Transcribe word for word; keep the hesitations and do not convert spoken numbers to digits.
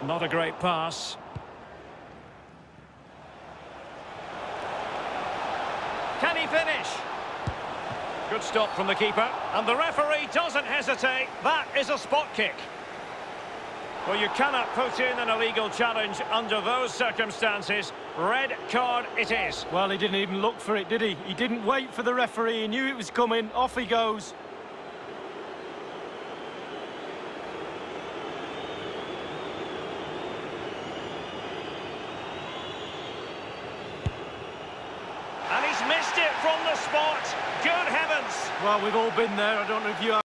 Not a great pass. Can he finish? Good stop from the keeper. And the referee doesn't hesitate. That is a spot kick. Well, you cannot put in an illegal challenge under those circumstances. Red card it is. Well, he didn't even look for it, did he? He didn't wait for the referee. He knew it was coming. Off he goes. And he's missed it from the spot. Good heavens. Well, we've all been there. I don't know if you have.